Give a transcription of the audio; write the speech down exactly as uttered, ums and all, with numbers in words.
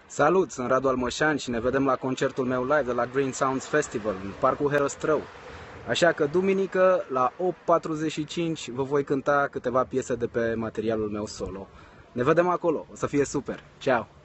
Salut, sunt Radu Almoșan și ne vedem la concertul meu live de la Green Sounds Festival în Parcul Herăstrău. Așa că duminică la opt patruzeci și cinci vă voi cânta câteva piese de pe materialul meu solo. Ne vedem acolo, o să fie super. Ciao!